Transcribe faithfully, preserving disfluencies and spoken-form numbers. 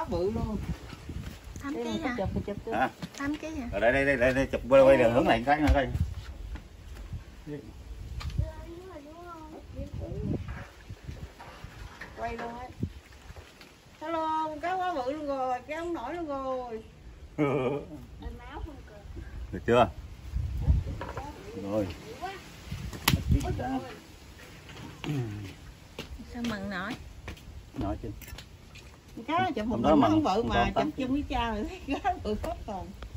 bự luôn. tám ký hả? Chụp chụp chụp. Hả? tám ký hả? Rồi đây đây đây đây chụp quay quay đường hướng này cái nữa coi. Quay luôn ấy. Hello, con cá quá bự luôn rồi, kéo không nổi luôn rồi. Được chưa? Rồi. Sao mừng nổi? Nói chứ. Cá chụp một Hôm đó mình nó mà- không bự mà còn tám chụp chung với cha rồi thấy cá bự hết còn.